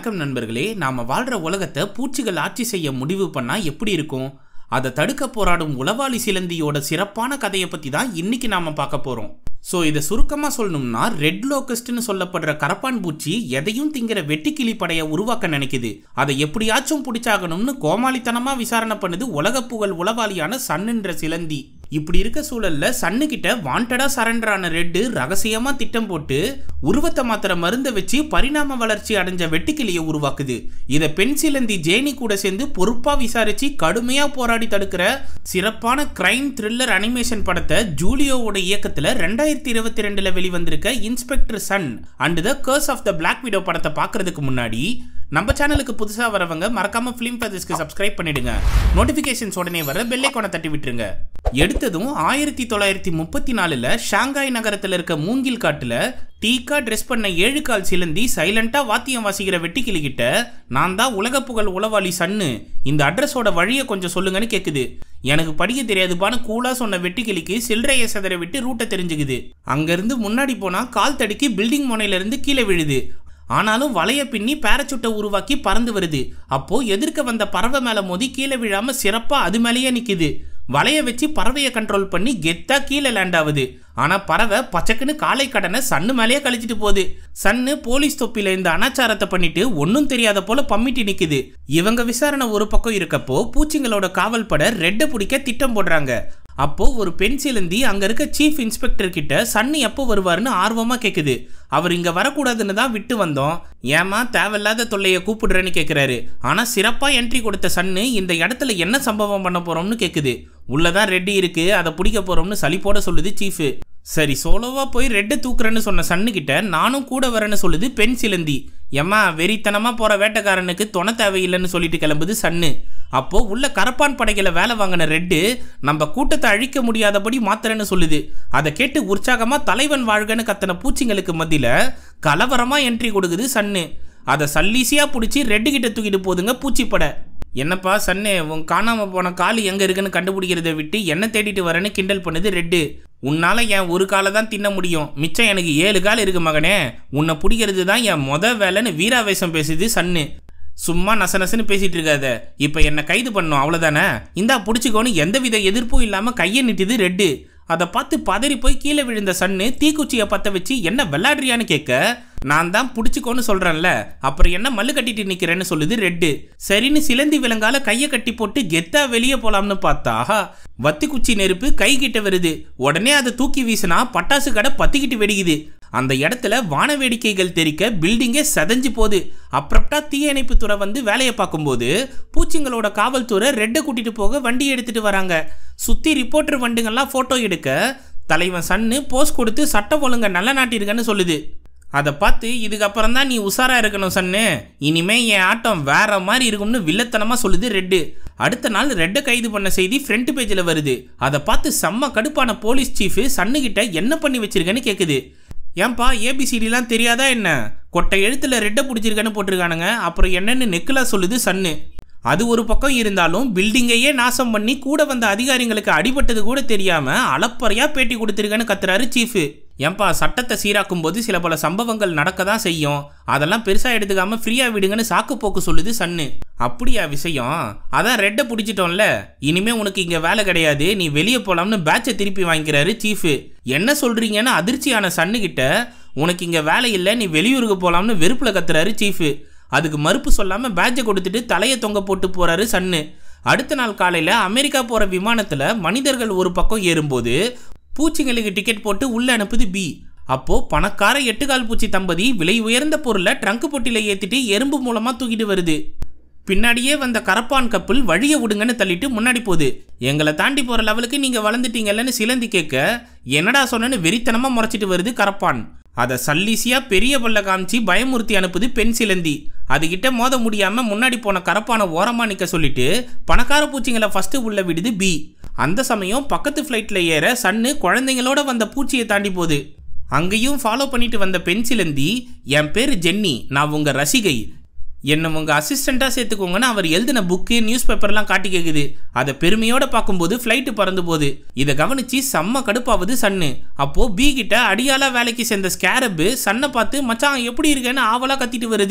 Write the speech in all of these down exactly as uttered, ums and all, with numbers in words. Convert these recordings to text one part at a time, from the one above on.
வணக்கம் நண்பர்களே. நாம வாழ்ற உலகத்தை பூச்சிகள் ஆட்சி செய்ய முடிவு பண்ணா எப்படி இருக்கும்? அதை தடுக்க போராடும் உளவாளி சிலந்தியோட சிறப்பான கதையை பத்தி தான் இன்னைக்கு நாம பார்க்க போறோம். ஸோ இதை சுருக்கமா சொல்லணும்னா, ரெட் லோக்கஸ்ட்னு சொல்லப்படுற கரப்பான் பூச்சி எதையும் திங்கிற வெட்டுக்கிளி படையை உருவாக்க நினைக்குது. அதை எப்படியாச்சும் பிடிச்சாகணும்னு கோமாளித்தனமா விசாரணை பண்ணுது உலக புகழ் உளவாளியான சன்னுன்ற சிலந்தி. இப்படி இருக்க சூழல்ல சன்னு கிட்ட வாண்டடா சரண்டர் ஆன ரெட்டு ரகசியமா திட்டம் போட்டு உருவத்தை மாத்திர மருந்த வச்சு பரிணாம வளர்ச்சி அடைஞ்ச வெட்டுக்கிளியை உருவாக்குது. இதை பெண் சிலந்தி ஜேனி கூட சேர்ந்து பொறுப்பா விசாரிச்சு கடுமையா போராடி தடுக்கிற சிறப்பான கிரைம் த்ரில்லர் அனிமேஷன் படத்தை ஜூலியோவோட இயக்கத்துல ரெண்டாயிரத்தி இருபத்தி ரெண்டுல வெளிவந்திருக்க inspector sun and the curse of the black widow படத்தை பாக்குறதுக்கு முன்னாடி நம்ம சேனலுக்கு புதுசா வரவங்க மறக்காம ஃபிலிம் ஃபேஸஸ்க்கு சப்ஸ்கிரைப் பண்ணிடுங்க. நோட்டிபிகேஷன்ஸ் உடனே வர பெல் ஐகானை தட்டி விட்டுருங்க. எடுத்ததும் ஆயிரத்தி தொள்ளாயிரத்தி முப்பத்தி நாலுல ஷாங்காய் நகரத்துல இருக்க மூங்கில் காட்டுல டீக்கா ட்ரெஸ் பண்ண ஏழு கால் சிலந்தி சைலண்டா வாத்தியம் வாசிக்கிற வெட்டுக்கிளி கிட்ட, நான் தான் உலக புகழ் உளவாளி சன்னு, இந்த அட்ரஸோட வழியை கொஞ்சம் சொல்லுங்கன்னு கேக்குது. எனக்கு படிக்க தெரியாதுப்பான்னு கூலா சொன்ன வெட்டுக்கிளிக்கு சில்லறையை சதற விட்டு ரூட்டை தெரிஞ்சுக்குது. அங்கிருந்து முன்னாடி போனா கால் தடுக்கி பில்டிங் முனையில இருந்து கீழே விழுது. ஆனாலும் வளைய பின்னி பேரச்சூட்டை உருவாக்கி பறந்து வருது. அப்போ எதிர்க்க வந்த பறவை மேல மோதி கீழே விழாம சிறப்பா அது மேலேயே நிக்குது. வளைய வச்சு பறவையை கண்ட்ரோல் பண்ணி கெத்தா கீழே லேண்ட் ஆகுது. ஆனா பறவை பச்சக்குன்னு காலை கடனை சன்னு மேலேயே கழிச்சிட்டு போகுது. சன்னு போலீஸ் தொப்பில இந்த அனாச்சாரத்தை பண்ணிட்டு ஒன்னும் தெரியாத போல பம்மிட்டு நிக்குது. இவங்க விசாரணை ஒரு பக்கம் இருக்கப்போ பூச்சிங்களோட காவல் பட ரெட்டை பிடிக்க திட்டம் போடுறாங்க. அப்போ ஒரு பெண் சிலந்தி அங்க இருக்க சீஃப் இன்ஸ்பெக்டர் கிட்ட சன்னு எப்போ வருவாருன்னு ஆர்வமா கேக்குது. அவர் இங்க வரக்கூடாதுன்னு தான் விட்டு வந்தோம், ஏமா தேவையில்லாத தொல்லைய கூப்பிடுறேன்னு கேக்குறாரு. ஆனா சிறப்பா என்ட்ரி கொடுத்த சன்னு இந்த இடத்துல என்ன சம்பவம் பண்ண போறோம்னு கேக்குது. உள்ளதான் ரெட்டி இருக்கு, அதை பிடிக்க போறோம்னு சலிப்போட சொல்லுது சீஃப். சரி சோலோவா போய் ரெட்டை தூக்குறேன்னு சொன்ன சன்னு கிட்ட நானும் கூட வரேன்னு சொல்லுது பெண் சிலந்தி. எம்மா வெறித்தனமா போற வேட்டைக்காரனுக்கு துணை தேவையில்லைன்னு சொல்லிட்டு கிளம்புது சன்னு. அப்போ உள்ள கரப்பான் படைகளை வேலை வாங்கின ரெட்டு நம்ம கூட்டத்தை அழிக்க முடியாதபடி மாத்திரன்னு சொல்லுது. அதை கேட்டு உற்சாகமா தலைவன் வாழ்கன்னு கத்தன பூச்சிங்களுக்கு மத்தியில கலவரமா என்ட்ரி கொடுக்குது சன்னு. அதை சல்லீசியா பிடிச்சி ரெட்டு கிட்ட தூக்கிட்டு போதுங்க பூச்சிப்படை. என்னப்பா சன்னு, உன் காணாம போன காலு எங்க இருக்குன்னு கண்டுபிடிக்கிறத விட்டு என்ன தேடிட்டு வரேன்னு கிண்டல் பண்ணுது ரெட்டு. உன்னால என் ஒரு காலை தான் தின்ன முடியும், மிச்சம் எனக்கு ஏழு கால் இருக்கு மகனே, உன்னை பிடிக்கிறது தான் என் மொத வேலைன்னு வீராவேசம் பேசுது சன்னு. சும்மா நச நசன்னு பேசிட்டு இருக்காத, இப்ப என்ன கைது பண்ணும் அவ்வளவுதானே, இந்தா பிடிச்சிக்கோன்னு எந்தவித எதிர்ப்பும் இல்லாம கையை நிட்டுது ரெட்டு. அதை பார்த்து பதறி போய் கீழே விழுந்த சன்னு தீக்குச்சியை பத்த வச்சு என்ன விளையாடுறியான்னு கேட்க, நான் தான் பிடிச்சிக்கோன்னு சொல்றேன்ல, அப்புறம் என்ன மல்லு கட்டிட்டு நிக்கிறேன்னு சொல்லுது ரெட்டு. சரின்னு சிலந்தி விலங்கால கையை கட்டி போட்டு கெத்தா வெளியே போலாம்னு பார்த்தா வத்தி குச்சி நெருப்பு கை கிட்ட வருது. உடனே அதை தூக்கி வீசினா பட்டாசு கடை பத்திக்கிட்டு வெடிக்குது. அந்த இடத்துல வான வேடிக்கைகள் தெரிக்க பில்டிங்கே செதஞ்சு போகுது. அப்புறம்டா தீயணைப்பு துறை வந்து வேலையை பார்க்கும்போது பூச்சிங்களோட காவல்துறை ரெட்டை கூட்டிட்டு போக வண்டி எடுத்துட்டு வராங்க. சுத்தி ரிப்போர்ட்டர் வண்டிங்கெல்லாம் போட்டோ எடுக்க தலைவன் சன்னு போஸ்ட் கொடுத்து சட்டம் ஒழுங்க நல்ல நாட்டிருக்கன்னு சொல்லுது. அதை பார்த்து இதுக்கப்புறம் தான் நீ உஷாரா இருக்கணும் சன்னு, இனிமே என் ஆட்டம் வேற மாதிரி இருக்கும்னு வில்லத்தனமா சொல்லுது ரெட்டு. அடுத்த நாள் ரெட்டை கைது பண்ண செய்தி ஃப்ரண்ட் பேஜில் வருது. அதை பார்த்து செம்ம கடுப்பான போலீஸ் சீஃப் சன்னு கிட்ட என்ன பண்ணி வச்சிருக்கேன்னு கேட்குது. ஏன்பா ஏபிசிடிலாம் தெரியாதா என்ன, கொட்டை எழுத்துல ரெட்டை பிடிச்சிருக்கேன்னு போட்டிருக்கானுங்க, அப்புறம் என்னன்னு நெக்கிலா சொல்லுது சன்னு. அது ஒரு பக்கம் இருந்தாலும் பில்டிங்கையே நாசம் பண்ணி கூட வந்த அதிகாரிகளுக்கு அடிபட்டது கூட தெரியாம அளப்பறையா பேட்டி கொடுத்திருக்கேன்னு கத்துறாரு சீஃப். ஏன்பா சட்டத்தை சீராக்கும் போது சில பல சம்பவங்கள் நடக்க தான் செய்யும், அதெல்லாம் பெருசா எடுத்துக்காம ஃப்ரீயா விடுங்கன்னு சாக்கு போக்கு சொல்லுது சன்னு. அப்படியா விஷயம், அதான் ரெட்டை பிடிச்சிட்டோம்ல, இனிமே உனக்கு இங்க வேலை கிடையாது, நீ வெளியே போலாம்னு பேட்சை திருப்பி வாங்கிக்கிறாரு சீஃப். என்ன சொல்றீங்கன்னு அதிர்ச்சியான சன்னு கிட்ட, உனக்கு இங்க வேலை இல்லை, நீ வெளியூருக்கு போலாம்னு வெறுப்புல கத்துறாரு சீஃப். அதுக்கு மறுப்பு சொல்லாம பேட்சை கொடுத்துட்டு தலையை தொங்க போட்டு போறாரு சன்னு. அடுத்த நாள் காலையில அமெரிக்கா போற விமானத்துல மனிதர்கள் ஒரு பக்கம் ஏறும்போது பூச்சிங்களுக்கு டிக்கெட் போட்டு உள்ள அனுப்புது பி. அப்போ பணக்கார எட்டுக்கால் பூச்சி தம்பதி விலை உயர்ந்த பொருளை ட்ரங்க் பொட்டில ஏத்திட்டு எறும்பு மூலமா தூக்கிட்டு வருது. பின்னாடியே வந்த கரப்பான் கப்பல் வழியை விடுங்கன்னு தள்ளிட்டு முன்னாடி போகுது. எங்களை தாண்டி போற லெவலுக்கு நீங்க வளர்ந்துட்டீங்கல்லன்னு சிலந்தி கேட்க, என்னடா சொன்னு வெறித்தனமா முறைச்சிட்டு வருது கரப்பான். அதை சல்லீசியா பெரிய பல்ல காமிச்சு பயமுறுத்தி அனுப்புது பெண் சிலந்தி. அதுகிட்ட மோத முடியாம முன்னாடி போன கரப்பான ஓரமா நிக்க சொல்லிட்டு பணக்கார பூச்சிங்களை ஃபர்ஸ்ட் உள்ள விடுது பி. அந்த சமயம் பக்கத்து ஃபிளைட்ல ஏற சன்னு குழந்தைங்களோட வந்த பூச்சியை தாண்டி போகுது. அங்கேயும் ஃபாலோ பண்ணிட்டு வந்த பெண் சிலந்தி, என் பேரு ஜென்னி, நான் உங்க ரசிகை, என்ன உங்க அசிஸ்டண்டா சேர்த்துக்கோங்கன்னு அவர் எழுதின புக்கு நியூஸ் பேப்பர்லாம் காட்டி கேக்குது. அதை பெருமையோட பார்க்கும்போது ஃபிளைட்டு பறந்து போகுது. இதை கவனிச்சு செம்ம கடுப்பாவது சன்னு. அப்போ பி கிட்ட அடியாலா வேலைக்கு சேர்ந்த ஸ்கேரப்பு சன்னை பார்த்து மச்சான் எப்படி இருக்கேன்னு ஆவலா கத்திட்டு வருது.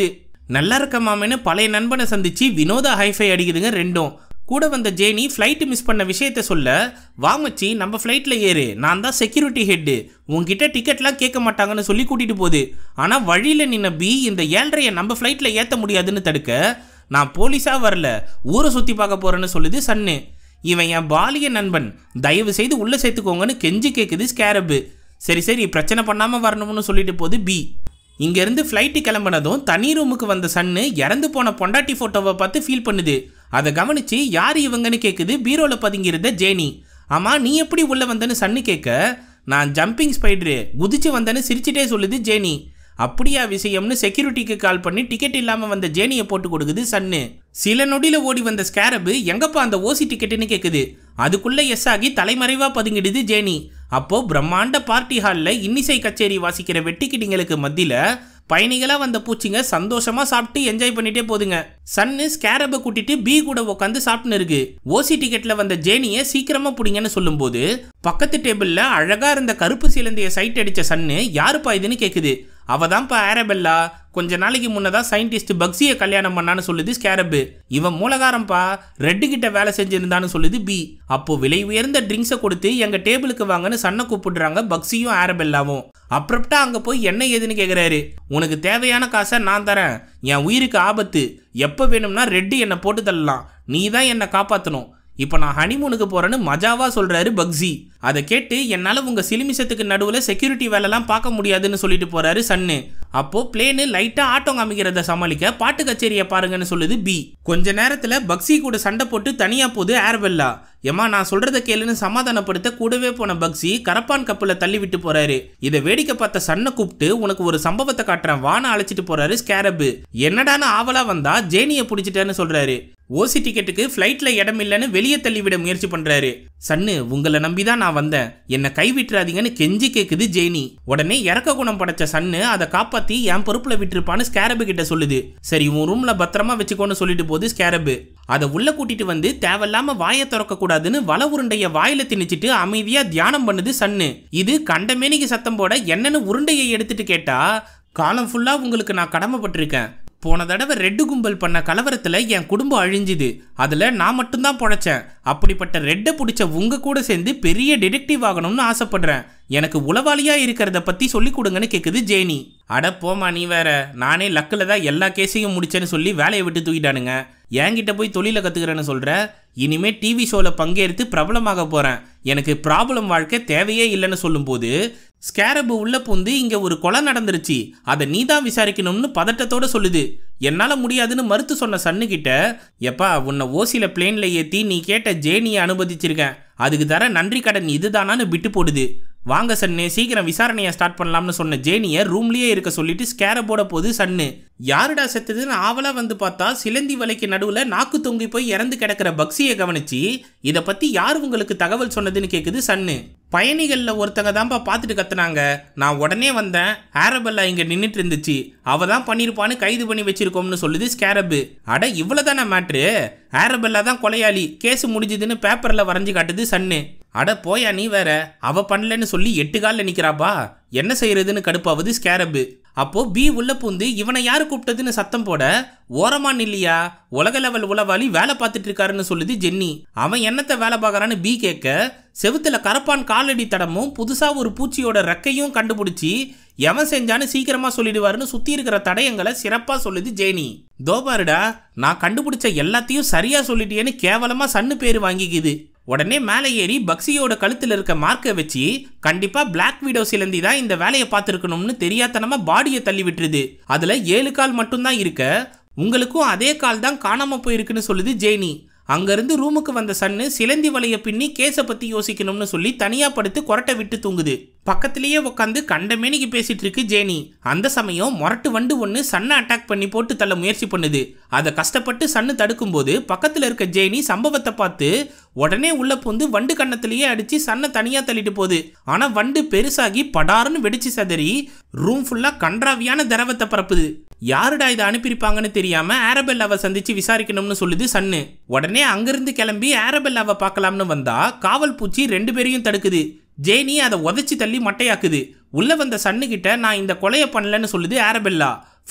நல்லா இருக்க மாமேன்னு பழைய நண்பனை சந்திச்சு வினோதா ஹைஃபை அடிக்குதுங்க ரெண்டும். கூட வந்த ஜேனி ஃப்ளைட்டு மிஸ் பண்ண விஷயத்த சொல்ல, வாமச்சி நம்ம ஃப்ளைட்டில் ஏறு, நான் தான் செக்யூரிட்டி ஹெட்டு, உங்ககிட்ட டிக்கெட்லாம் கேட்க மாட்டாங்கன்னு சொல்லி கூட்டிகிட்டு போகுது. ஆனால் வழியில் நின்ன பி இந்த ஏழ்றையை நம்ம ஃப்ளைட்டில் ஏற்ற முடியாதுன்னு தடுக்க, நான் போலீஸாக வரல, ஊரை சுற்றி பார்க்க போகிறேன்னு சொல்லுது சன்னு. இவன் என் பாலிய நண்பன், தயவு செய்து உள்ளே சேர்த்துக்கோங்கன்னு கெஞ்சி கேட்குது ஸ்கேரப்பு. சரி சரி பிரச்சனை பண்ணாமல் வரணும்னு சொல்லிட்டு போகுது பி. இங்கேருந்து ஃப்ளைட்டு கிளம்பினதும் தனி ரூமுக்கு வந்த சன்னு இறந்து போன பொண்டாட்டி ஃபோட்டோவை பார்த்து ஃபீல் பண்ணுது. அதை கவனித்து யார் இவங்கன்னு கேட்குது பீரோவில் பதுங்கியிருந்த ஜேனி. ஆமாம் நீ எப்படி உள்ளே வந்தேன்னு சன்னு கேட்க, நான் ஜம்பிங் ஸ்பைடரு குதிச்சு வந்தேன்னு சிரிச்சிட்டே சொல்லுது ஜேனி. அப்படியா விஷயம்னு செக்யூரிட்டிக்கு கால் பண்ணி டிக்கெட் இல்லாமல் வந்த ஜேனியை போட்டு கொடுக்குது சன்னு. சில நொடியில் ஓடி வந்த ஸ்கேரப்பு எங்கப்பா அந்த ஓசி டிக்கெட்டுன்னு கேட்குது. அதுக்குள்ளே எஸ் ஆகி தலைமறைவாக பதுங்கிடுது ஜேனி. அப்போது பிரம்மாண்ட பார்ட்டி ஹாலில் இன்னிசை கச்சேரி வாசிக்கிற வெட்டிக்கிட்டிங்களுக்கு மத்தியில் பயணிகளாக வந்த பூச்சிங்க சந்தோஷமாக சாப்பிட்டு என்ஜாய் பண்ணிட்டே போதுங்க. சன்னு ஸ்கேரப்பை கூட்டிட்டு பி கூட உட்காந்து சாப்பிட்டுன்னு இருக்கு. ஓசி டிக்கெட்டில் வந்த ஜேனியை சீக்கிரமாக பிடிங்கன்னு சொல்லும்போது பக்கத்து டேபிளில் அழகாக இருந்த கருப்பு சிலந்தைய சைட் அடித்த சன்னு யாருப்பா இதுன்னு கேட்குது. அவ தான்ப்பா ஆரபெல்லா, கொஞ்ச நாளைக்கு முன்னதான் சயின்டிஸ்ட் பக்ஸியை கல்யாணம் பண்ணான்னு சொல்லுது ஸ்கேரப்பு. இவன் மூலகாரம்பா, ரெட்டு கிட்ட வேலை செஞ்சிருந்தான்னு சொல்லுது பி. அப்போ விலை உயர்ந்த ட்ரிங்க்ஸை கொடுத்து எங்க டேபிளுக்கு வாங்கன்னு சன்னை கூப்பிடுறாங்க பக்ஸியும் ஆரபெல்லாவும். அப்புறம்ட்டா அங்க போய் என்ன ஏதுன்னு கேட்குறாரு. உனக்கு தேவையான காசை நான் தரேன், என் உயிருக்கு ஆபத்து, எப்போ வேணும்னா ரெட்டு என்னை போட்டு தள்ளலாம், நீ தான் என்னை காப்பாற்றணும், இப்போ நான் ஹனிமூனுக்கு போகிறேன்னு மஜாவா சொல்கிறாரு பக்ஸி. அதை கேட்டு என்னால் உங்கள் சிலிமிசத்துக்கு நடுவில் செக்யூரிட்டி வேலைலாம் பார்க்க முடியாதுன்னு சொல்லிட்டு போகிறாரு சன்னு. அப்போது பிளேனு லைட்டாக ஆட்டோ காமிக்கிறத சமாளிக்க பாட்டு கச்சேரியை பாருங்கன்னு சொல்லுது பி. கொஞ்ச நேரத்தில் பக்ஸி கூட சண்டை போட்டு தனியாக போகுது ஆரபெல்லா. ஏமா நான் சொல்கிறத கேளுன்னு சமாதானப்படுத்த கூடவே போன பக்ஸி கரப்பான் கப்பில் தள்ளி விட்டு போகிறாரு. இதை வேடிக்கை பார்த்த சன்னை கூப்பிட்டு உனக்கு ஒரு சம்பவத்தை காட்டுறேன் வான அழைச்சிட்டு போகிறாரு ஸ்கேரப்பு. என்னடான்னு ஆவலாக வந்தா ஜேனியை பிடிச்சிட்டேன்னு சொல்கிறாரு. ஓசி டிக்கெட்டுக்கு ஃப்ளைட்டில் இடம் இல்லைன்னு வெளியே தள்ளிவிட முயற்சி பண்ணுறாரு. சன்னு உங்களை நம்பி தான் நான் வந்தேன், என்னை கைவிட்டுறாதீங்கன்னு கெஞ்சி கேட்குது ஜேனி. உடனே இறக்க குணம் படைச்ச சன்னு அதை காப்பாற்றி என் பொறுப்பில் விட்டுருப்பான்னு ஸ்கேரப்பு கிட்ட சொல்லுது. சரி உன் ரூமில் பத்திரமா வச்சுக்கோன்னு சொல்லிட்டு போகுது ஸ்கேரப்பு. அதை உள்ள கூட்டிட்டு வந்து தேவையில்லாம வாயை திறக்க கூடாதுன்னு வல உருண்டைய வாயில திணிச்சிட்டு அமைதியா தியானம் பண்ணுது சன்னு. இது கண்டமேனிக்கு சத்தம் போட என்னன்னு உருண்டையை எடுத்துட்டு கேட்டா, காலம் ஃபுல்லா உங்களுக்கு நான் கடமைப்பட்டிருக்கேன், போன தடவை ரெட்டு கும்பல் பண்ண கலவரத்தில் என் குடும்பம் அழிஞ்சுது, அதில் நான் மட்டும்தான் பொழைச்சேன், அப்படிப்பட்ட ரெட்டை பிடிச்ச உங்க கூட சேர்ந்து பெரிய டிடெக்டிவ் ஆகணும்னு ஆசைப்படுறேன், எனக்கு உளவாளியா இருக்கிறத பற்றி சொல்லி கொடுங்கன்னு கேட்குது ஜேனி. அட போமா நீ வேற, நானே லக்கில் தான் எல்லா கேஸையும் முடிச்சேன்னு சொல்லி வேலையை விட்டு தூக்கிட்டானுங்க, என்கிட்ட போய் தொழிலை கற்றுக்கிறேன்னு சொல்கிற, இனிமேல் டிவி ஷோவில் பங்கேற்று பிரபலமாக போகிறேன், எனக்கு ப்ராப்ளம் வாழ்க்கை தேவையே இல்லைன்னு சொல்லும்போது ஸ்கேரப்பு உள்ள பூந்து இங்கே ஒரு கொலை நடந்துருச்சு, அதை நீ தான் விசாரிக்கணும்னு பதட்டத்தோடு சொல்லுது. என்னால் முடியாதுன்னு மறுத்து சொன்ன சன்னுக்கிட்ட, எப்பா உன்னை ஓசியில் பிளேனில் ஏற்றி நீ கேட்ட ஜேனியை அனுமதிச்சிருக்கேன், அதுக்கு தர நன்றி கடன் இதுதானான்னு விட்டு போடுது. வாங்க சன்னு சீக்கிரம் விசாரணையை ஸ்டார்ட் பண்ணலாம்னு சொன்ன ஜேனியை ரூம்லேயே இருக்க சொல்லிட்டு ஸ்கேரப்போட போது சன்னு. யாருடா செத்துதுன்னு ஆவலாக வந்து பார்த்தா சிலந்தி வலைக்கு நடுவில் நாக்கு தொங்கி போய் இறந்து கிடக்கிற பக்ஸியை கவனிச்சு இதை பற்றி யார் உங்களுக்கு தகவல் சொன்னதுன்னு கேட்குது சன்னு. பயணிகளில் ஒருத்தங்க தான்ப்பா பார்த்துட்டு கத்துனாங்க, நான் உடனே வந்தேன், ஆரபெல்லா இங்கே நின்றுட்டு இருந்துச்சு, அவ தான் பண்ணியிருப்பான்னு கைது பண்ணி வச்சிருக்கோம்னு சொல்லுது ஸ்கேரப்பு. அட இவ்வளோ தானே மேட்ரு, ஆரபெல்லா தான் கொலையாளி, கேஸு முடிஞ்சுதுன்னு பேப்பரில் வரைஞ்சி காட்டுது சன்னு. அட போயா நீ வேற, அவ பண்ணலன்னு சொல்லி எட்டு காலில் நிற்கிறாப்பா, என்ன செய்யறதுன்னு கடுப்பாவது ஸ்கேரப்பு. அப்போ பி உள்ள பூந்து இவனை யாரு கூப்பிட்டதுன்னு சத்தம் போட, ஓரமா இல்லையா உலக லெவல் உளவாளி வேலை பார்த்துட்டு இருக்காருன்னு சொல்லுது ஜென்னி. அவன் என்னத்தை வேலை பார்க்கறான்னு பி கேட்க, செவுத்துல கரப்பான் காலடி தடமும் புதுசா ஒரு பூச்சியோட ரெக்கையும் கண்டுபிடிச்சி எவன் செஞ்சான்னு சீக்கிரமா சொல்லிடுவாருன்னு சுத்தி இருக்கிற தடயங்களை சிறப்பா சொல்லுது ஜேனி. தோபாருடா நான் கண்டுபிடிச்ச எல்லாத்தையும் சரியா சொல்லிட்டேன்னு கேவலமா சன்னு பேரு வாங்கிக்குது. உடனே மேலே ஏறி பக்ஸியோட கழுத்தில் இருக்க மார்க்கை வச்சு கண்டிப்பாக பிளாக் வீடோ சிலந்தி தான் இந்த வேலையை பார்த்துருக்கணும்னு தெரியாதனமாக பாடியை தள்ளி விட்டுருது. அதில் ஏழு கால் மட்டும்தான் இருக்க, உங்களுக்கும் அதே கால் தான் காணாமல் போயிருக்குன்னு சொல்லுது ஜேனி. அங்கேருந்து ரூமுக்கு வந்த சன்னு சிலந்தி வலையை பின்னி கேஸை பற்றி யோசிக்கணும்னு சொல்லி தனியாக படுத்து கொரட்டை விட்டு தூங்குது. பக்கத்திலேயே உட்காந்து கண்டமேனிக்கு பேசிட்டு இருக்கு ஜேனி. அந்த சமயம் மொரட்டு வண்டு ஒன்று சன்னை அட்டாக் பண்ணி போட்டு தள்ள முயற்சி பண்ணுது. அதை கஷ்டப்பட்டு சன்னு தடுக்கும் போது பக்கத்தில் இருக்க ஜேனி சம்பவத்தை பார்த்து உடனே உள்ள பூந்து வண்டு கண்ணத்திலேயே அடிச்சு சன்னை தனியாக தள்ளிட்டு போகுது. ஆனால் வண்டு பெருசாகி படாருன்னு வெடிச்சு சதறி ரூம் ஃபுல்லாக கன்றாவியான திரவத்தை பரப்புது. யாருடா இதை அனுப்பியிருப்பாங்கன்னு தெரியாம ஆரபெல்லாவை சந்திச்சு விசாரிக்கணும்னு சொல்லுது சன்னு. உடனே அங்கிருந்து கிளம்பி ஆரபெல்லாவை பார்க்கலாம்னு வந்தா காவல் பூச்சி ரெண்டு பேரையும் தடுக்குது. ஜேனி அதை உதச்சி தள்ளி மட்டையாக்குது. உள்ள வந்த சன்னு கிட்ட நான் இந்த கொலையை பண்ணலன்னு சொல்லுது ஆரபெல்லா.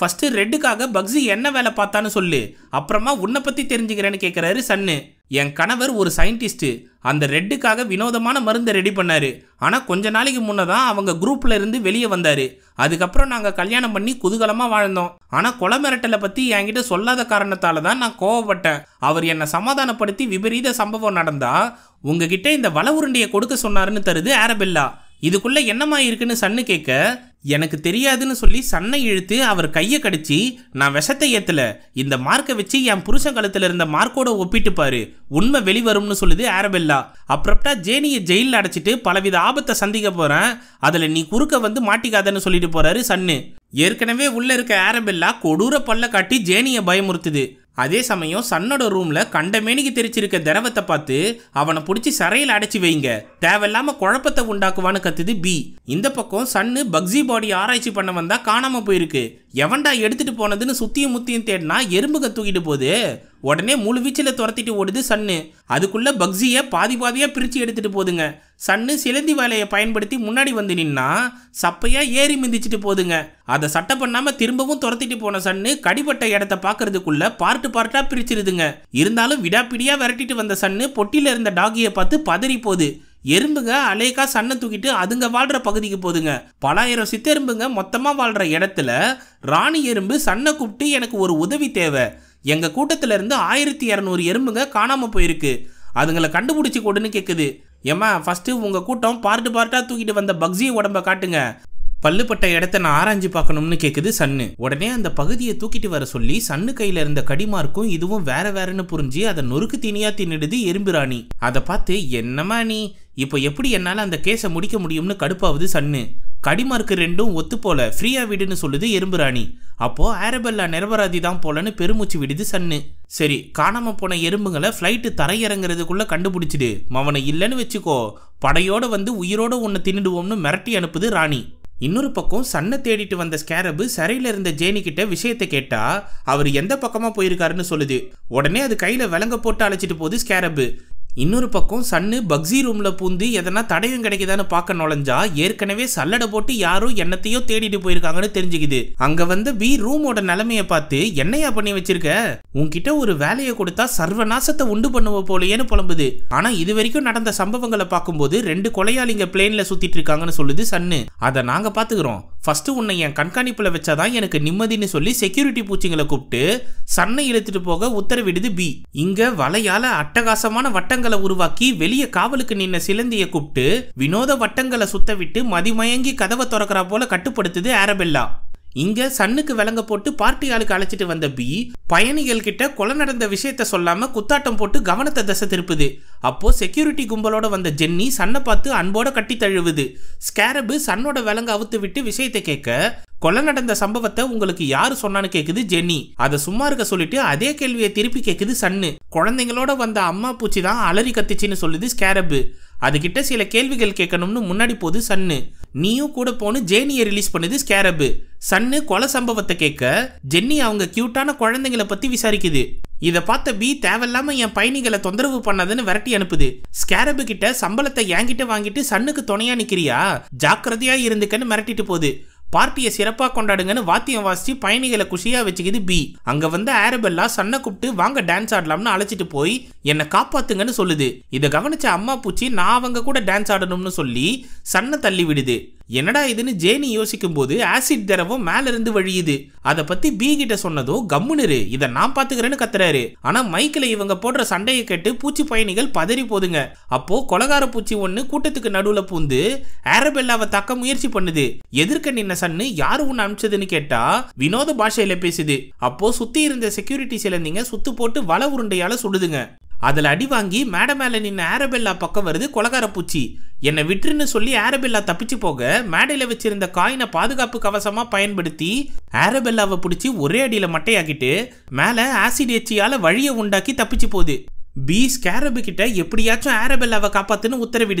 ஃபர்ஸ்ட் ரெட்டுக்காக பக்ஸி என்ன வேலை பார்த்தான்னு சொல்லு, அப்புறமா உன்னை பத்தி தெரிஞ்சுக்கிறேன்னு கேட்கிறாரு சன்னு. என் கணவர் ஒரு சயின்டிஸ்ட், அந்த ரெட்டுக்காக வினோதமான மருந்தை ரெடி பண்ணாரு. ஆனா கொஞ்ச நாளைக்கு முன்னதான் அவங்க குரூப்ல இருந்து வெளியே வந்தாரு. அதுக்கப்புறம் நாங்க கல்யாணம் பண்ணி குதூகலமா வாழ்ந்தோம். ஆனா கொலை மிரட்டலை பத்தி என்கிட்ட சொல்லாத காரணத்தால தான் நான் கோவப்பட்டேன். அவர் என்னை சமாதானப்படுத்தி விபரீத சம்பவம் நடந்தா உங்ககிட்ட இந்த வள உருண்டையை கொடுக்க சொன்னாருன்னு தருது ஆரபெல்லா. இதுக்குள்ள என்னமா இருக்குன்னு சன்னு கேட்க, எனக்கு தெரியாதுன்னு சொல்லி சன்னை இழுத்து அவர் கையை கடிச்சு, நான் விஷத்தை ஏத்தல, இந்த மார்க்கை வச்சு என் புருஷன் கழுத்துல இருந்த மார்க்கோட ஒப்பிட்டு பாரு, உண்மை வெளிவரும்னு சொல்லுது ஆரபெல்லா. அப்புறம்டா ஜேனியை ஜெயிலில் அடைச்சிட்டு பலவித ஆபத்தை சந்திக்க போறேன், அதுல நீ குறுக்க வந்து மாட்டிக்காதன்னு சொல்லிட்டு போறாரு சன்னு. ஏற்கனவே உள்ள இருக்க ஆரபெல்லா கொடூர பல்ல காட்டி ஜேனியை பயமுறுத்துது. அதே சமயம் சன்னோட ரூம்ல கண்டமேனிக்கு தெரிச்சிருக்க திரவத்தை பார்த்து அவனை பிடிச்சி சரையில் அடைச்சி வைங்க, தேவையில்லாம குழப்பத்தை உண்டாக்குவான்னு கத்துது பி. இந்த பக்கம் சன்னு பக்ஸி பாடி ஆராய்ச்சி பண்ண வந்தா காணாம போயிருக்கு. எவன்டா எடுத்துட்டு போனதுன்னு சுத்தியும் முத்தியும் தேடினா எறும்புக தூக்கிட்டு போகுது. உடனே முழு வீச்சில் துரத்திட்டு ஓடுது சன்னு. அதுக்குள்ள பக்ஸியை பாதி பாதியா பிரிச்சு எடுத்துட்டு போதுங்க. சன்னு சிலந்தி வேலையை பயன்படுத்தி முன்னாடி வந்து நின்னா சப்பையா ஏறி மிதிச்சுட்டு போதுங்க. அதை சட்டை பண்ணாம திரும்பவும் துரத்திட்டு போன சன்னு கடிபட்ட இடத்த பாக்குறதுக்குள்ள பார்ட்டு பார்ட்டா பிரிச்சிருதுங்க. இருந்தாலும் விடாப்பிடியா விரட்டிட்டு வந்த சன்னு பொட்டியில இருந்த டாகியை பார்த்து பதறி போகுது. எறும்புங்க அலேக்கா சன்னை தூக்கிட்டு அதுங்க வாழ்ற பகுதிக்கு போதுங்க. பலாயிரம் சித்தெரும்புங்க மொத்தமா வாழ்ற இடத்துல ராணி எறும்பு சன்னை கூப்பிட்டு எனக்கு ஒரு உதவி தேவை, எங்க கூட்டத்துல இருந்து ஆயிரத்தி இரநூறு எறும்புங்க காணாம போயிருக்கு, அதுங்களை கண்டுபிடிச்சி கொடுன்னு கேக்குது. ஏமா ஃபர்ஸ்ட் உங்க கூட்டம் பார்ட்டு பார்ட்டா தூக்கிட்டு வந்த பக்ஸி உடம்ப காட்டுங்க, பல்லுப்பட்ட இடத்த நான் ஆராய்ச்சி பார்க்கணும்னு கேக்குது சன்னு. உடனே அந்த பகுதியை தூக்கிட்டு வர சொல்லி சன்னு கையில இருந்த கடிமார்க்கும் இதுவும் வேற வேறன்னு புரிஞ்சு அதை நொறுக்கு தீனியா தின்னுடுது எறும்பு ராணி. அதை பார்த்து என்னமா நீ இப்போ எப்படி என்னால அந்த கேஸை முடிக்க முடியும்னு கடுப்பாவது சன்னு. கடிமார்க்கு ரெண்டும் ஒத்து போல ஃப்ரீயா விடுன்னு சொல்லுது எறும்பு ராணி. அப்போ ஆரபெல்லா நிரபராதி தான் போலன்னு பெருமூச்சு விடுது சன்னு. சரி, காணாம போன எறும்புங்களை ஃப்ளைட்டு தரையிறங்கிறதுக்குள்ள கண்டுபிடிச்சிடு, மவனை இல்லைன்னு வச்சுக்கோ, படையோட வந்து உயிரோட ஒன்னு தின்னுடுவோம்னு மிரட்டி அனுப்புது ராணி. இன்னொரு பக்கம் சன்னை தேடிட்டு வந்த ஸ்கேரபு சிறையில இருந்த ஜேனி கிட்ட விஷயத்தை கேட்டா அவர் எந்த பக்கமா போயிருக்காருன்னு சொல்லுது. உடனே அது கையில விலங்க போட்டு அழைச்சிட்டு போகுது ஸ்கேரபு. இன்னொரு பக்கம் சன்னு பக்ஸி ரூம்ல பூந்து எதனா தடயம் கிடைக்குதான்னு பார்க்க நுழைஞ்சா ஏற்கனவே சல்லடை போட்டு யாரோ என்னத்தையோ தேடிட்டு போயிருக்காங்கன்னு தெரிஞ்சுக்குது. அங்க வந்து பி ரூமோட நிலைமையை பார்த்து என்னையா பண்ணி வச்சிருக்க, உன்கிட்ட ஒரு வேலையை கொடுத்தா சர்வநாசத்தை உண்டு பண்ணுவ போலையேன்னு புலம்புது. ஆனா இது வரைக்கும் நடந்த சம்பவங்களை பார்க்கும்போது ரெண்டு கொலையாளிங்க பிளேன்ல சுத்திட்டு இருக்காங்கன்னு சொல்லுது சன்னு. அதை நாங்க பாத்துக்கிறோம், ஃபர்ஸ்ட் உன்னை என் கண்காணிப்புல வச்சாதான் எனக்கு நிம்மதினு சொல்லி செக்யூரிட்டி பூச்சிங்களை கூப்பிட்டு சன்னை இழுத்துட்டு போக உத்தரவிடுது பி. இங்க வலையால அட்டகாசமான வட்டங்களை உருவாக்கி வெளியே காவலுக்கு நின்ன சிலந்தியை கூப்பிட்டு வினோத வட்டங்களை சுத்த விட்டு மதிமயங்கி கதவை திறக்கிறா போல கட்டுப்படுத்துது ஆரபெல்லா. இங்க சன்னுக்கு விலங்க போட்டு பார்ட்டி ஆளுக்கு அழைச்சிட்டு வந்த பி பயணிகள் கிட்ட கொலை நடந்த விஷயத்த சொல்லாம குத்தாட்டம் போட்டு கவனத்தை திசை திருப்புது. அப்போ செக்யூரிட்டி கும்பலோட வந்த ஜென்னி சன்னை பார்த்து அன்போட கட்டி தழுவுது. ஸ்கேரபு சன்னோட விலங்க அவுத்து விட்டு விஷயத்தை கேட்க, கொலை நடந்த சம்பவத்தை உங்களுக்கு யாரு சொன்னான்னு கேக்குது ஜென்னி. அதை சும்மா இருக்க சொல்லிட்டு அதே கேள்வியை திருப்பி கேக்குது சன்னு. குழந்தைங்களோட வந்த அம்மா பூச்சி தான் அலறி கத்திச்சின்னு சொல்லுது ஸ்கேரபு. அதுகிட்ட சில கேள்விகள் கேட்கணும்னு முன்னாடி போது சன்னு. நீயும் கூட போன்னு ஜேனியை ரிலீஸ் பண்ணுது ஸ்கேரபு. சன்னு கொலை சம்பவத்தை கேட்க ஜென்னி அவங்க கியூட்டான குழந்தைங்களை பத்தி விசாரிக்குது. இதை பார்த்த பி தேவையில்லாம என் பயணிகளை தொந்தரவு பண்ணாதுன்னு விரட்டி அனுப்புது. ஸ்கேரபு கிட்ட சம்பளத்தை என்கிட்ட வாங்கிட்டு சன்னுக்கு துணையா நிக்கிறியா, ஜாக்கிரதையா இருந்துக்கன்னு மிரட்டிட்டு போகுது. பார்ட்டியை சிறப்பா கொண்டாடுங்கன்னு வாத்தியம் வாசிச்சு பயணிகளை குஷியா வச்சுக்குது பி. அங்க வந்து ஆரபெல்லா சன்னை கூப்பிட்டு வாங்க டான்ஸ் ஆடலாம்னு அழைச்சிட்டு போய் என்னை காப்பாத்துங்கன்னு சொல்லுது. இதை கவனிச்ச அம்மா பூச்சி நான் அவங்க கூட டான்ஸ் ஆடணும்னு சொல்லி சன்னை தள்ளி விடுது. என்னடா இதுன்னு ஜேனி யோசிக்கும் போது ஆசிட் திரவம் மேல இருந்து வழியுது. அதை பத்தி பி கிட்ட சொன்னதும் கம்முனிரு, இதை நான் பாத்துக்கிறேன்னு கத்துறாரு. ஆனா மைக்கில் இவங்க போடுற சண்டையை கேட்டு பூச்சி பயணிகள் பதறி போதுங்க. அப்போ கொலகார பூச்சி ஒண்ணு கூட்டத்துக்கு நடுவுல பூந்து ஆரபெல்லாவை தாக்க முயற்சி பண்ணுது. எதிர்க்க நின்ன சன்னு யாரு உன்னை அனுப்பிச்சதுன்னு கேட்டா வினோத பாஷையில பேசுது. அப்போ சுத்தி இருந்த செக்யூரிட்டி சிலந்திங்க சுத்து போட்டு வள உருண்டையால சுடுதுங்க. அதுல அடி வாங்கி மேட மேல நின்ன ஆரபெல்லா பக்கம் வருது கொலகார பூச்சி. என்னை விட்டுருன்னு சொல்லி ஆரபெல்லா தப்பிச்சு போக மேடையில வச்சிருந்த காயினை பாதுகாப்பு கவசமா பயன்படுத்தி ஆரபெல்லாவை பிடிச்சி ஒரே அடியில மட்டையாக்கிட்டு மேல ஆசிட் எச்சியால வழியை உண்டாக்கி தப்பிச்சு போகுது. பி ஸ்கேரபு கிட்ட எப்படியாச்சும் ஆரபெல்லாவை காப்பாத்துன்னு உத்தரவிடுது.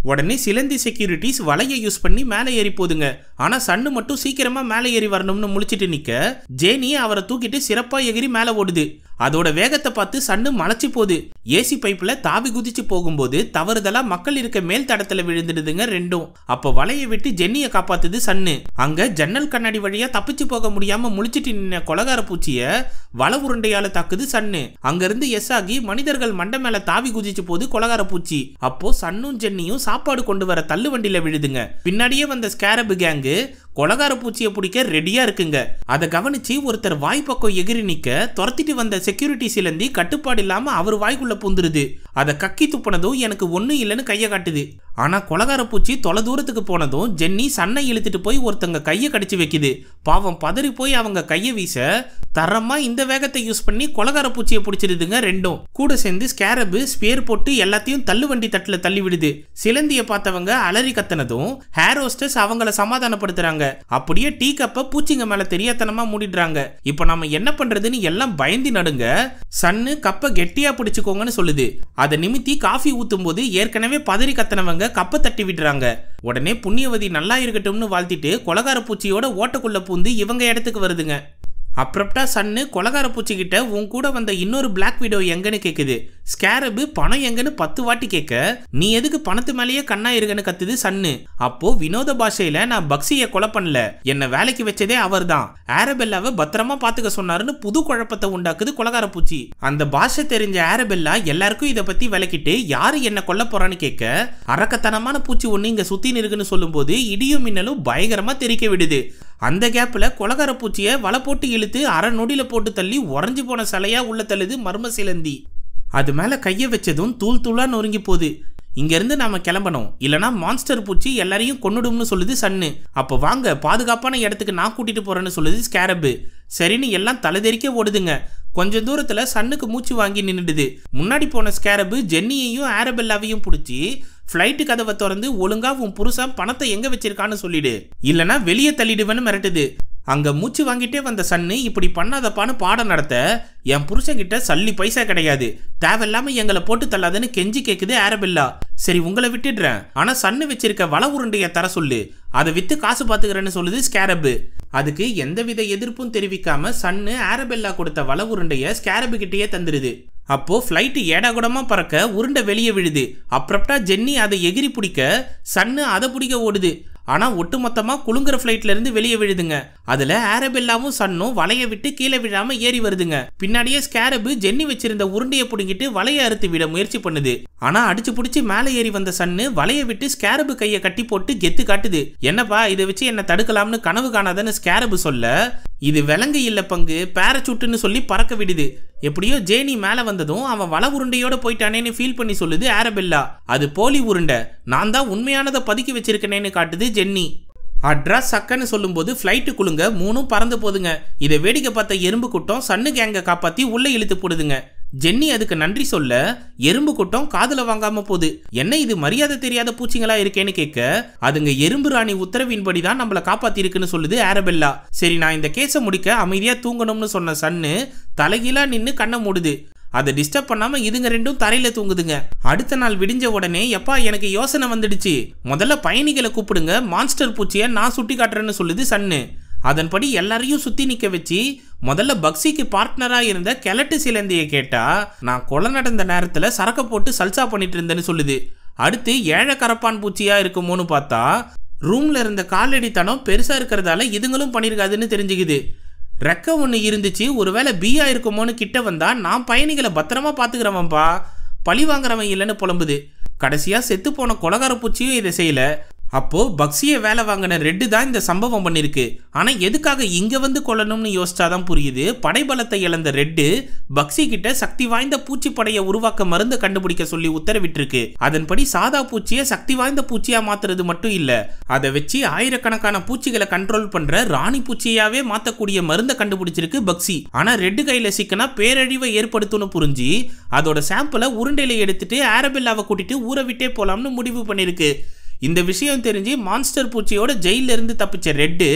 உடனே சிலந்தி செக்யூரிட்டிஸ் வலையை யூஸ் பண்ணி மேலே ஏறி போதுங்க. ஆனா சன்னு மட்டும் சீக்கிரமா மேலே ஏறி வரணும்னு முழிச்சிட்டு நிக்க ஜேனி அவரை தூக்கிட்டு சிறப்பா எகிரி மேலே ஓடுது. அதோட வேகத்தை பார்த்து சன்னு மலைச்சு போகுது. ஏசி பைப்ல தாவி குதிச்சு போகும்போது தவறுதலா மக்கள் இருக்க மேல் தடத்துல விழுந்துடுதுங்க ரெண்டும். அப்ப வலையை விட்டு ஜென்னியை காப்பாத்துது சன்னு. அங்க ஜன்னல் கண்ணாடி வழியா தப்பிச்சு போக முடியாம முழிச்சிட்டு நின்ன கொலகார பூச்சிய வலை உருண்டையால தாக்குது சன்னு. அங்கிருந்து எஸ் ஆகி மனிதர்கள் மண்டை மேல தாவி குதிச்சு போது கொலகார பூச்சி. அப்போ சன்னும் ஜென்னியும் சாப்பாடு கொண்டு வர தள்ளு வண்டியில விழுதுங்க. பின்னாடியே வந்த ஸ்கேரப் கேங்கு கொலகார பூச்சியை பிடிக்க ரெடியா இருக்குங்க. அதை கவனிச்சு ஒருத்தர் வாய் பக்கம் எகிரி நிக்க துரத்திட்டு வந்த செக்யூரிட்டி சிலந்தி கட்டுப்பாடு இல்லாம அவர் வாய்க்குள்ள பூந்துருது. அதை கக்கி துப்புனதும் எனக்கு ஒன்னும் இல்லைன்னு கையை காட்டுது. ஆனா கொலகார பூச்சி தொலை தூரத்துக்கு போனதும் ஜென்னி சன்னை இழுத்துட்டு போய் ஒருத்தங்க கையை கடிச்சு வைக்குது. பாவம் பதறி போய் அவங்க கையை வீச தரமா இந்த வேகத்தை யூஸ் பண்ணி கொலகார பூச்சியை பிடிச்சிருதுங்க ரெண்டும். கூட சேர்ந்து ஸ்கேரபு ஸ்பியர் போட்டு எல்லாத்தையும் தள்ளு வண்டி தட்டுல தள்ளி விடுது. சிலந்தியை பார்த்தவங்க அலறி கத்தனதும் ஹேர் ஹோஸ்டஸ் அவங்கள சமாதானப்படுத்துறாங்க. அப்படியே டீ கப்ப பூச்சிங்க மேல தெரியாதனமா மூடிடுறாங்க. இப்ப நம்ம என்ன பண்றதுன்னு எல்லாம் பயந்து நடுங்க. சன்னு கப்ப கெட்டியா பிடிச்சுக்கோங்கன்னு சொல்லுது. அதை நிமித்தி காஃபி ஊத்தும் போது ஏற்கனவே பதறி கத்தனவங்க கப்ப தட்டி விடுறாங்க. உடனே புண்ணியவதி நல்லா இருக்கட்டும்னு வாழ்த்திட்டு கொலகார பூச்சியோட ஓட்டக்குள்ள பூந்து இவங்க இடத்துக்கு வருதுங்க. அப்புறப்டா சன்னு கொலகார பூச்சி கிட்ட உன் கூட வந்த இன்னொரு பிளாக் விடோ எங்கன்னு கேக்குது. ஸ்கேரபு பணம் எங்கன்னு பத்து வாட்டி கேட்க நீ எதுக்கு பணத்து மேலேயே கண்ணா இருங்கன்னு கத்துது சன்னு. அப்போ வினோத பாஷையில நான் பக்ஸியை கொலை பண்ணல, என்ன வேலைக்கு வச்சதே அவர் தான், ஆரபெல்லாவை பத்திரமா பாத்துக்க சொன்னாருன்னு புது குழப்பத்தை உண்டாக்குது கொலகார பூச்சி. அந்த பாஷை தெரிஞ்ச ஆரபெல்லா எல்லாருக்கும் இதை பத்தி விளக்கிட்டு யாரு என்ன கொல்ல போறான்னு கேட்க அரக்கத்தனமான பூச்சி ஒண்ணு இங்க சுத்தி இருக்குன்னு சொல்லும் போது இடியும் மின்னலும் பயங்கரமா தெரிக்க விடுது. அந்த கேப்ல கொலகார பூச்சிய வலை போட்டு இழுத்து அரை நொடியில போட்டு தள்ளி உறைஞ்சு போன சிலையா உள்ள தள்ளுது மர்ம சிலந்தி. அது மேல கைய வச்சதும் தூள் தூளா நொறுங்கி போகுது. இங்க இருந்து நாம கிளம்பணும், இல்லனா மான்ஸ்டர் பூச்சி எல்லாரையும் கொன்னுடும்னு சொல்லுது சன்னு. அப்ப வாங்க பாதுகாப்பான இடத்துக்கு நான் கூட்டிட்டு போறேன்னு சொல்லுது ஸ்கேரபு. சரின்னு எல்லாம் தலைதெறிக்க ஓடுதுங்க. கொஞ்ச தூரத்துல சன்னுக்கு மூச்சு வாங்கி நின்னுடுது. முன்னாடி போன ஸ்கேரபு ஜென்னியையும் ஆரபெல்லாவையும் பிடிச்சி ஃப்ளைட்டு கதவை திறந்து ஒழுங்கா உன் புருஷன் பணத்தை எங்க வச்சிருக்கான்னு சொல்லிடு, இல்லனா வெளியே தள்ளிடுவேன்னு மிரட்டுது. அங்க மூச்சு வாங்கிட்டே வந்த சன்னு இப்படி பண்ணாதப்பான்னு பாடம் நடத்த என் புருஷன்கிட்ட சல்லி பைசா கிடையாது, தேவையில்லாம எங்களை போட்டு தள்ளாதன்னு கெஞ்சி கேக்குது ஆரபெல்லா. சரி உங்களை விட்டுடுறேன், ஆனா சன்னு வச்சிருக்க வலை உருண்டைய தர சொல்லு, அதை வித்து காசு பாத்துக்கிறேன்னு சொல்லுது ஸ்கேரபு. அதுக்கு எந்தவித எதிர்ப்பும் தெரிவிக்காம சன்னு ஆரபெல்லா கொடுத்த வலை உருண்டைய ஸ்கேரபு கிட்டேயே தந்துருது. அப்போ ஃப்ளைட்டு ஏடாகுடமா பறக்க உருண்டை வெளியே விழுது. அப்புறப்டா ஜென்னி அதை எகிரி பிடிக்க சன்னு அதை பிடிக்க ஓடுது. ஆனா ஒட்டுமொத்தமா குலுங்குற ஃப்ளைட்ல இருந்து வெளியே விழுதுங்க. அதுல ஆரபெல்லாவும் சன்னும் வலையை விட்டு கீழே விழாம ஏறி வருதுங்க. பின்னாடியே ஸ்கேரபு ஜென்னி வச்சிருந்த உருண்டையை புடுங்கிட்டு வலையை அறுத்து விட முயற்சி பண்ணுது. ஆனா அடிச்சு பிடிச்சி மேலே ஏறி வந்த சன்னு வலையை விட்டு ஸ்கேரபு கையை கட்டி போட்டு கெத்து காட்டுது. என்னப்பா இதை வச்சு என்ன தடுக்கலாம்னு கனவு காணாதன்னு ஸ்கேரபு சொல்ல இது விலங்கு இல்ல பங்கு பேரச்சூட்டுன்னு சொல்லி பறக்க விடுது. எப்படியோ ஜேனி மேல வந்ததும் அவன் வலை உருண்டையோட போயிட்டானேன்னு ஃபீல் பண்ணி சொல்லுது ஆரபெல்லா. அது போலி உருண்டை, நான் தான் உண்மையானதை பதுக்கி வச்சிருக்கேனேன்னு காட்டுது ஜென்னி. அட்ராஸ் சக்கன்னு சொல்லும் போது ஃபிளைட்டு குலுங்க மூணும் பறந்து போதுங்க. இதை வேடிக்கை பார்த்த எறும்பு கூட்டம் சன்னு கேங்க காப்பாத்தி உள்ள இழுத்து போடுதுங்க. ஜென்னி அதுக்கு நன்றி சொல்ல எறும்பு கூட்டம் காதுல வாங்காம போகுது. என்ன இது மரியாதை தெரியாத பூச்சிங்களா இருக்கேன்னு கேட்க அதுங்க எறும்பு ராணி உத்தரவின்படி தான் நம்மளை காப்பாத்தி இருக்குன்னு சொல்லுது ஆரபெல்லா. சரி நான் இந்த கேஸை முடிக்க அமைதியா தூங்கணும்னு சொன்ன சன்னு தலைகீழா நின்னு கண்ணை மூடுது. அதை டிஸ்டர்ப் பண்ணாம இதுங்க ரெண்டும் தரையில தூங்குதுங்க. அடுத்த நாள் விடிஞ்ச உடனே எப்பா எனக்கு யோசனை வந்துடுச்சு, முதல்ல பயணிகளை கூப்பிடுங்க, மான்ஸ்டர் பூச்சியை நான் சுட்டி காட்டுறேன்னு சொல்லுது சன்னு. அதன்படி எல்லாரையும் சுத்தி நிக்க வச்சு முதல்ல பக்ஸிக்கு பார்ட்னரா இருந்த கிழட்டு சிலந்தியை கேட்டா நான் கொலை நடந்த நேரத்துல சரக்க போட்டு சல்சா பண்ணிட்டு இருந்தேன்னு சொல்லுது. அடுத்து ஏழை கரப்பான் பூச்சியா இருக்குமோன்னு பார்த்தா ரூம்ல இருந்த காலடித்தனம் பெருசா இருக்கிறதால இதுங்களும் பண்ணிருக்காதுன்னு தெரிஞ்சுக்குது. ரெக்க ஒன்று இருந்துச்சு, ஒருவேளை பீயா இருக்குமோன்னு கிட்ட வந்தா நான் பயணிகளை பத்திரமா பாத்துக்கிறவன்பா, பழி வாங்குறவன் இல்லைன்னு புலம்புது. கடைசியா செத்து போன கொலகார பூச்சியும் இதை செய்யல. அப்போ பக்ஸியை வேலை வாங்கின ரெட்டு தான் இந்த சம்பவம் பண்ணிருக்கு. ஆனா எதுக்காக இங்க வந்து கொல்லணும்னு யோசிச்சாதான் புரியுது. படைபலத்தை இழந்த ரெட்டு பக்ஸி கிட்ட சக்தி வாய்ந்த பூச்சி படையை உருவாக்க மருந்து கண்டுபிடிக்க சொல்லி உத்தரவிட்டிருக்கு. அதன்படி சாதா பூச்சியை சக்தி வாய்ந்த பூச்சியா மாத்துறது மட்டும் இல்ல, அதை வச்சு ஆயிரக்கணக்கான பூச்சிகளை கண்ட்ரோல் பண்ற ராணி பூச்சியாவே மாத்தக்கூடிய மருந்தை கண்டுபிடிச்சிருக்கு பக்ஸி. ஆனா ரெட்டு கையில சிக்கனா பேரழிவை ஏற்படுத்தும்னு புரிஞ்சு அதோட சாம்பிளை உருண்டையில எடுத்துட்டு ஆரபெல்லாவை கூட்டிட்டு ஊரை விட்டே போலாம்னு முடிவு பண்ணிருக்கு. இந்த விஷயம் தெரிஞ்சு மான்ஸ்டர் பூச்சியோட ஜெயில இருந்து தப்பிச்ச ரெட்டு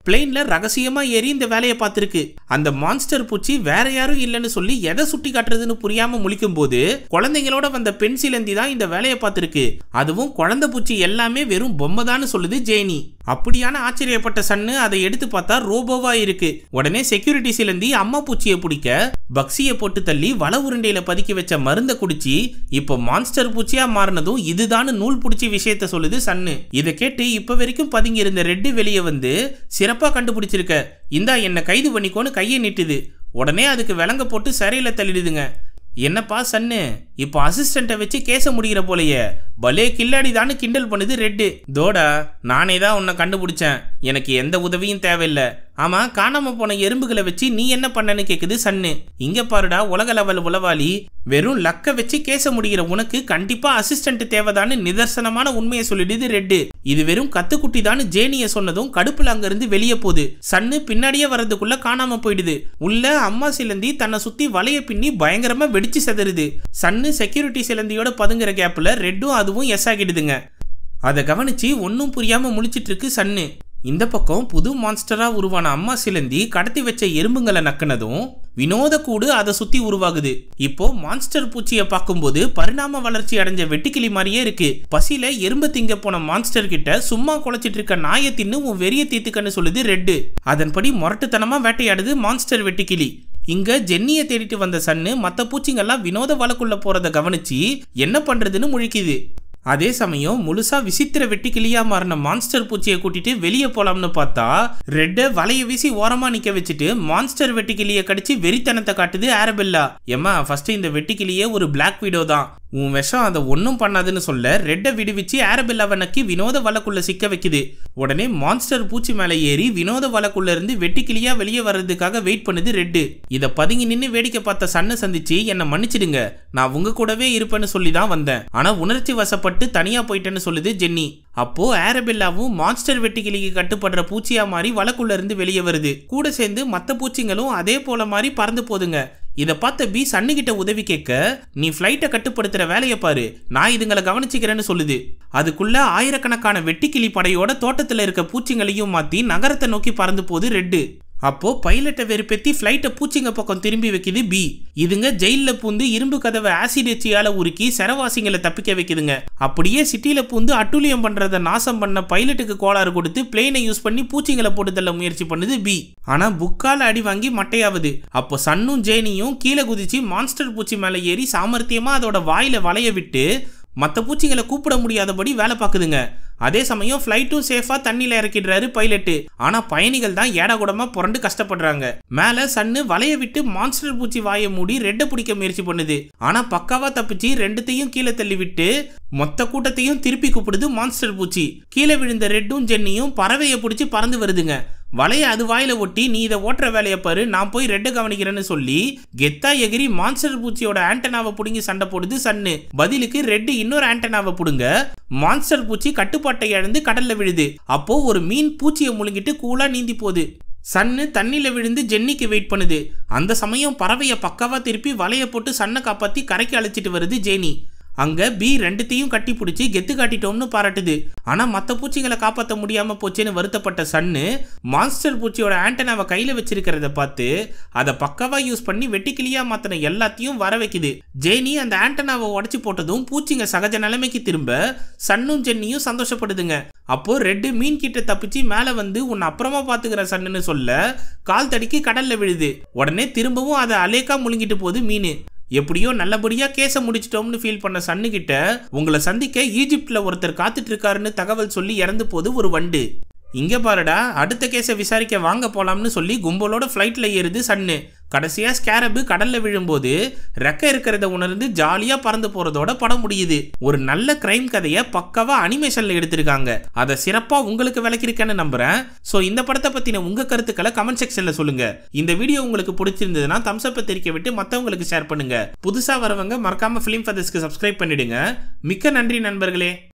பிளேன்ல ரகசியமா ஏறி இந்த வேலையை பார்த்திருக்கு. அந்த மான்ஸ்டர் பூச்சி வேற யாரும் இல்லைன்னு சொல்லி எதை சுட்டி காட்டுறதுன்னு புரியாம முழிக்கும் போது குழந்தைங்களோட வந்த பெண் சிலந்தி தான் இந்த வேலையை பார்த்திருக்கு. அதுவும் குழந்தை பூச்சி எல்லாமே வெறும் பொம்மைதான்னு சொல்லுது ஜேனி. அப்படியான ஆச்சரியப்பட்ட சன்னு அதை எடுத்து பார்த்தா ரோபோவா இருக்கு. உடனே செக்யூரிட்டி சிலந்தி அம்மா பூச்சியை பிடிக்க பக்ஸியை போட்டு தள்ளி வள உருண்டையில பதுக்கி வச்ச மருந்தை குடிச்சு இப்போ மான்ஸ்டர் பூச்சியா மாறினதும் இதுதான் நூல் பிடிச்சி விஷயத்த சொல்லுது சன்னு. இதை கேட்டு இப்ப வரைக்கும் பதுங்கி இருந்த ரெட்டு வெளியே வந்து சிறப்பா கண்டுபிடிச்சிருக்க, இந்தா என்ன கைது பண்ணிக்கோன்னு கையை நீட்டுது. உடனே அதுக்கு விலங்க போட்டு சிறையில தள்ளிடுதுங்க. என்னப்பா சன்னு, இப்போ அசிஸ்டண்ட்டை வச்சு கேச முடிகிற போலையே, பலே கில்லாடி தானு கிண்டல் பண்ணுது ரெட்டு. தோடா, நானே தான் உன்னை கண்டுபிடிச்சேன், எனக்கு எந்த உதவியும் தேவையில்லை. ஆமா, காணாம போன எறும்புகளை வச்சு நீ என்ன பண்ணன்னு கேக்குது சன்னு. இங்க பாருடா உலக லெவல் உளவாளி, வெறும் லக்க வச்சு கேச முடிகிற உனக்கு கண்டிப்பா அசிஸ்டன்ட் தேவைதான்னு நிதர்சனமான உண்மையை சொல்லிடுது ரெட்டு. இது வெறும் கத்துக்குட்டி தான் ஜேனிய சொன்னதும் கடுப்புல அங்க இருந்து வெளியே போகுது. சன்னு பின்னாடியே வர்றதுக்குள்ள காணாம போயிடுது. உள்ள அம்மா சிலந்தி தன்னை சுத்தி வலைய பின்னி பயங்கரமா வெடிச்சு செதறுது. சன்னு செக்யூரிட்டி சிலந்தியோட பதுங்குற கேப்ல ரெட்டும் அதுவும் எஸ் ஆகிடுதுங்க. அதை கவனிச்சு ஒன்னும் புரியாம முழிச்சிட்டு இருக்கு சன்னு. இந்த பக்கம் புது மான்ஸ்டரா உருவான அம்மா சிலந்தி கடத்தி வச்ச எறும்புங்களை நக்கினதும் வினோத கூடு அதை சுத்தி உருவாகுது. இப்போ மான்ஸ்டர் பூச்சியை பார்க்கும்போது பரிணாம வளர்ச்சி அடைஞ்ச வெட்டுக்கிளி மாதிரியே இருக்கு. பசியில எறும்பு திங்க போன மான்ஸ்டர் கிட்ட சும்மா குலைச்சிட்டு இருக்க நாயை தின்னு உன் வெறிய தீத்துக்கன்னு சொல்லுது ரெட்டு. அதன்படி முரட்டுத்தனமா வேட்டையாடுது மான்ஸ்டர் வெட்டுக்கிளி. இங்க ஜென்னியை தேடிட்டு வந்த சன்னு மத்த பூச்சிங்கெல்லாம் வினோத வழக்குள்ள போறத கவனிச்சு என்ன பண்றதுன்னு முழிக்குது. அதே சமயம் முழுசா விசித்திர வெட்டுக்கிளியா மாறின மான்ஸ்டர் பூச்சியை கூட்டிட்டு வெளியே போலாம்னு பார்த்தா ரெட்ட வலைய வீசி ஓரமா நிக்க வச்சுட்டு மான்ஸ்டர் வெட்டுக்கிளியை கடிச்சு வெறித்தனத்தை காட்டுது ஆரபெல்லா. ஏமா, ஃபர்ஸ்ட் இந்த வெட்டுக்கிளியே ஒரு பிளாக் வீடோ தான், உன் விஷம் அதை ஒன்னும் பண்ணாதுன்னு சொல்ல ரெட்டை விடுவிச்சு ஆரபெல்லாவை நக்கி வினோத வலைக்குள்ள சிக்க வைக்குது. உடனே மான்ஸ்டர் பூச்சி மேல ஏறி வினோத வலைக்குள்ள இருந்து வெட்டுக்கிளியா வெளியே வர்றதுக்காக வெயிட் பண்ணுது ரெட்டு. இத பதுங்கி நின்று வேடிக்கை பார்த்த சன்னை சந்திச்சு என்ன மன்னிச்சிடுங்க, நான் உங்க கூடவே இருப்பேன்னு சொல்லி தான் வந்தேன், ஆனா உணர்ச்சி வசப்பட்டு தனியா போயிட்டேன்னு சொல்லுது ஜென்னி. அப்போ ஆரபெல்லாவும் மான்ஸ்டர் வெட்டுக்கிளிக்கு கட்டுப்படுற பூச்சியா மாறி வலைக்குள்ள இருந்து வெளியே வருது. கூட சேர்ந்து மத்த பூச்சிங்களும் அதே போல மாதிரி பறந்து போதுங்க. இதை பார்த்த பி சன்னுகிட்ட உதவி கேட்க, நீ ஃபிளைட்டை கட்டுப்படுத்துற வேலையை பாரு, நான் இதுங்களை கவனிச்சுக்கிறேன்னு சொல்லுது. அதுக்குள்ள ஆயிரக்கணக்கான வெட்டுக்கிளி படையோட தோட்டத்துல இருக்க பூச்சிங்களையும் மாத்தி நகரத்தை நோக்கி பறந்து போகுது ரெட்டு. அப்போ பைலட்டை வெறுப்பேத்தி ஃபிளைட்டை பூச்சிங்க பக்கம் திரும்பி வைக்குது பி. இதுங்க ஜெயில பூந்து இரும்பு கதவை ஆசிட் வச்சியால உருக்கி சரவாசிங்களை தப்பிக்க வைக்குதுங்க. அப்படியே சிட்டியில பூந்து அட்டூழியம் பண்றத நாசம் பண்ண பைலட்டுக்கு கோளாறு கொடுத்து பிளேனை யூஸ் பண்ணி பூச்சிங்களை போட்டு தள்ள முயற்சி பண்ணுது பி. ஆனா புக்கால அடி வாங்கி மட்டையாவது. அப்போ சன்னும் ஜேனியும் கீழே குதிச்சு மான்ஸ்டர் பூச்சி மேல ஏறி சாமர்த்தியமா அதோட வாயில வளைய விட்டு மற்ற பூச்சிகளை கூப்பிட முடியாதபடி வேலை பார்க்குதுங்க. அதே சமயம் ஃபிளைட்டும் சேஃபா தண்ணியில இறக்கிடுறாரு பைலட்டு. ஆனா பயணிகள் தான் ஏடா கூடமா புரண்டு கஷ்டப்படுறாங்க. மேல சன்னு வலைய விட்டு மான்ஸ்டர் பூச்சி வாயை மூடி ரெட்டை பிடிக்க முயற்சி பண்ணுது. ஆனா பக்காவா தப்பிச்சு ரெண்டுத்தையும் கீழே தள்ளி விட்டு மொத்த கூட்டத்தையும் திருப்பி கூப்பிடுது மான்ஸ்டர் பூச்சி. கீழே விழுந்த ரெட்டும் ஜென்னியும் பறவையை பிடிச்சி பறந்து வருதுங்க. வலைய அது வாயில ஒட்டி நீ இதை ஓட்டுற வேலையை பாரு, நான் போய் ரெட்டை கவனிக்கிறேன்னு சொல்லி கெத்தா எகிரி மான்ஸ்டர் பூச்சியோட ஆண்டனாவை புடுங்கி சண்டை போடுது சன்னு. பதிலுக்கு ரெட்டு இன்னொரு ஆண்டனாவை புடுங்க மான்ஸ்டர் பூச்சி கட்டுப்பாட்டை இழந்து கடல்ல விழுது. அப்போ ஒரு மீன் பூச்சியை முழுங்கிட்டு கூலா நீந்தி போகுது. சன்னு தண்ணில விழுந்து ஜென்னிக்கு வெயிட் பண்ணுது. அந்த சமயம் பறவையை பக்காவா திருப்பி வலைய போட்டு சன்னை காப்பாத்தி கரைக்கு அழைச்சிட்டு வருது ஜேனி. அங்க பி ரெண்டுத்தையும் கட்டி பிடிச்சி கெத்து காட்டிட்டோம்னு பாராட்டுது. ஆனா மத்த பூச்சிகளை காப்பாற்ற முடியாம போச்சேன்னு வருத்தப்பட்ட சன்னு மான்ஸ்டர் பூச்சியோட ஆண்டனாவை கையில வச்சிருக்கிறத பார்த்து அதை பக்காவா யூஸ் பண்ணி வெட்டிக்கிளியா மாத்தின எல்லாத்தையும் வர வைக்குது. ஜேனி அந்த ஆண்டனாவை உடச்சி போட்டதும் பூச்சிங்க சகஜ நிலைமைக்கு திரும்ப சன்னும் ஜென்னியும் சந்தோஷப்படுதுங்க. அப்போ ரெட்டு மீன் கிட்ட தப்பிச்சு மேல வந்து உன்னை அப்புறமா பாத்துக்கிற சன்னுன்னு சொல்ல கால் தடிக்கி கடல்ல விழுது. உடனே திரும்பவும் அதை அலேக்கா முழுங்கிட்டு போகுது மீன். எப்படியோ நல்லபடியா கேஸ முடிச்சிட்டோம்னு ஃபீல் பண்ண சன்னு கிட்ட உங்களை சந்திக்க ஈஜிப்ட்ல ஒருத்தர் காத்துட்டு இருக்காருன்னு தகவல் சொல்லி இறந்து போது ஒரு வண்டு. இங்க பாருடா, அடுத்த கேஸை விசாரிக்க வாங்க போலாம்னு சொல்லி கும்பலோட ஃபிளைட்ல ஏறுது சன்னு. கடைசியா ஸ்கேரபு கடல்ல விழும்போது ரெக்க இருக்கிறத உணர்ந்து ஜாலியா பறந்து போறதோட படம் முடியுது. ஒரு நல்ல கிரைம் கதையை பக்காவா அனிமேஷன்ல எடுத்திருக்காங்க. அதை சிறப்பா உங்களுக்கு விளக்கிருக்கேன்னு நம்புறேன். சோ இந்த படத்தை பத்தின உங்க கருத்துக்களை கமெண்ட் செக்ஷன்ல சொல்லுங்க. இந்த வீடியோ உங்களுக்கு பிடிச்சிருந்ததுன்னா தம்ஸ் அப் தெரிவிக்க விட்டு மத்தவங்களுக்கு ஷேர் பண்ணுங்க. புதுசா வரவங்க மறக்காம ஃபிலிம் ஃபதர்ஸ்க்கு சப்ஸ்கிரைப் பண்ணிடுங்க. மிக்க நன்றி நண்பர்களே.